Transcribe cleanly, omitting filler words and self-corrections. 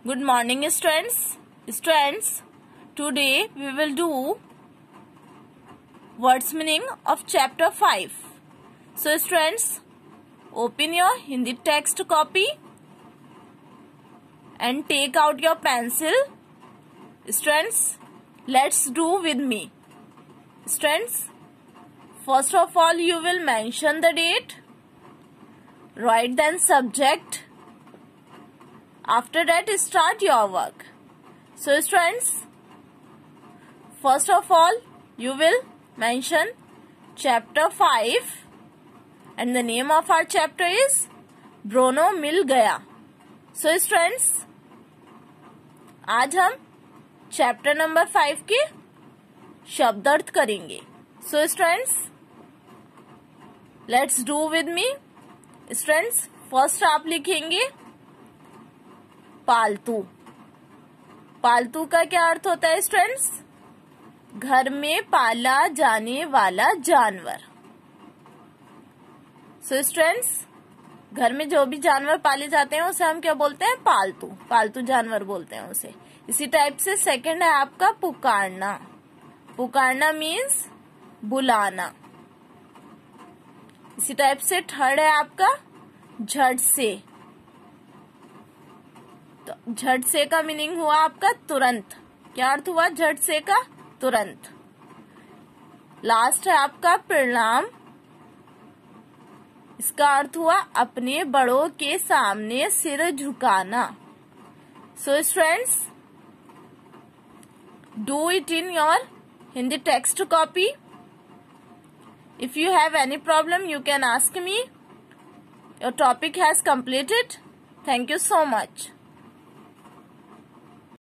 Good morning, students. Today we will do words meaning of chapter 5. So, students, open your Hindi text copy and take out your pencil. Students, let's do with me. Students, first of all, you will mention the date, write then subject. After that, start your work. So, students, first of all, you will mention chapter 5 and the name of our chapter is ब्रोनो मिल गया. So, students, आज हम chapter number 5 के शब्दार्थ करेंगे. So, students, let's do with me. Students, first आप लिखेंगे पालतू. पालतू का क्या अर्थ होता है स्टूडेंट्स? घर में पाला जाने वाला जानवर. सो स्टूडेंट्स, घर में जो भी जानवर पाले जाते हैं उसे हम क्या बोलते हैं? पालतू. पालतू जानवर बोलते हैं उसे. इसी टाइप से सेकंड है आपका पुकारना. पुकारना मीन्स बुलाना. इसी टाइप से थर्ड है आपका झट से. तो झट से का मीनिंग हुआ आपका तुरंत. क्या अर्थ हुआ झट से का? तुरंत. लास्ट है आपका प्रणाम. इसका अर्थ हुआ अपने बड़ों के सामने सिर झुकाना. So students, do it in your Hindi text copy. If you have any problem you can ask me. Your topic has completed. Thank you so much.